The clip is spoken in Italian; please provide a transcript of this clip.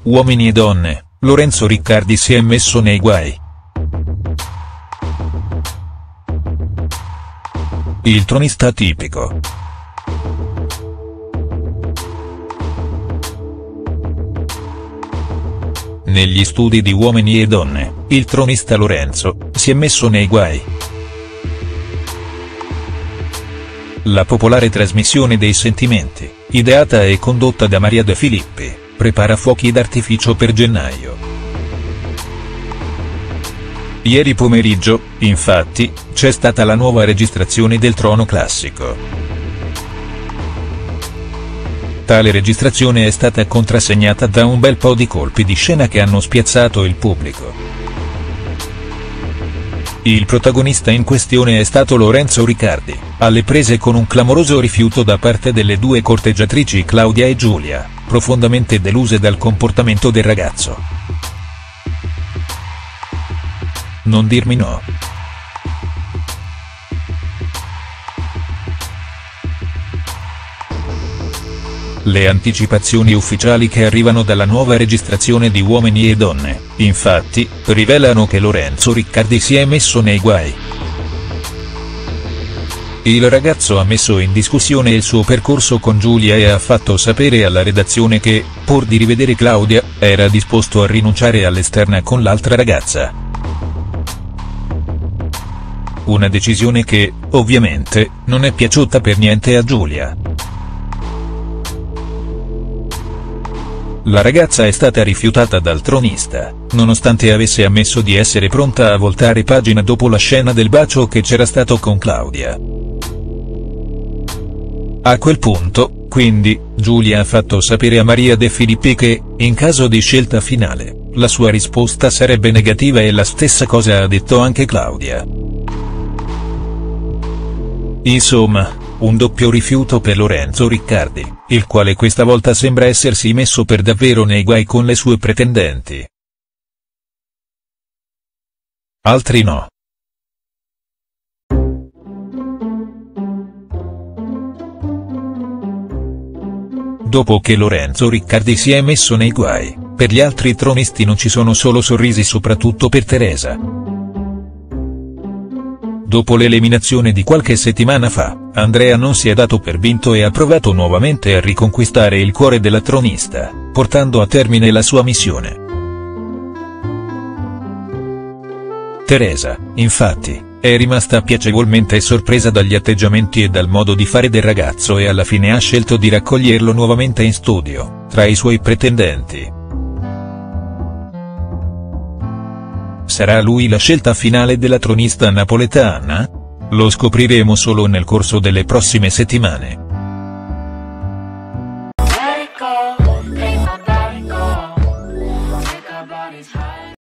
Uomini e donne, Lorenzo Riccardi si è messo nei guai. Il tronista tipico. Negli studi di Uomini e donne, il tronista Lorenzo si è messo nei guai. La popolare trasmissione dei sentimenti, ideata e condotta da Maria De Filippi, prepara fuochi d'artificio per gennaio. Ieri pomeriggio, infatti, c'è stata la nuova registrazione del Trono Classico. Tale registrazione è stata contrassegnata da un bel po' di colpi di scena che hanno spiazzato il pubblico. Il protagonista in questione è stato Lorenzo Riccardi, alle prese con un clamoroso rifiuto da parte delle due corteggiatrici Claudia e Giulia, profondamente deluse dal comportamento del ragazzo. Non dirmi no. Le anticipazioni ufficiali che arrivano dalla nuova registrazione di Uomini e donne, infatti, rivelano che Lorenzo Riccardi si è messo nei guai. Il ragazzo ha messo in discussione il suo percorso con Giulia e ha fatto sapere alla redazione che, pur di rivedere Claudia, era disposto a rinunciare all'esterna con l'altra ragazza. Una decisione che, ovviamente, non è piaciuta per niente a Giulia. La ragazza è stata rifiutata dal tronista, nonostante avesse ammesso di essere pronta a voltare pagina dopo la scena del bacio che c'era stato con Claudia. A quel punto, quindi, Giulia ha fatto sapere a Maria De Filippi che, in caso di scelta finale, la sua risposta sarebbe negativa e la stessa cosa ha detto anche Claudia. Insomma, un doppio rifiuto per Lorenzo Riccardi, il quale questa volta sembra essersi messo per davvero nei guai con le sue pretendenti. Altri no. Dopo che Lorenzo Riccardi si è messo nei guai, per gli altri tronisti non ci sono solo sorrisi, soprattutto per Teresa. Dopo l'eliminazione di qualche settimana fa, Andrea non si è dato per vinto e ha provato nuovamente a riconquistare il cuore della tronista, portando a termine la sua missione. Teresa, infatti, è rimasta piacevolmente sorpresa dagli atteggiamenti e dal modo di fare del ragazzo e alla fine ha scelto di raccoglierlo nuovamente in studio, tra i suoi pretendenti. Sarà lui la scelta finale della tronista napoletana? Lo scopriremo solo nel corso delle prossime settimane.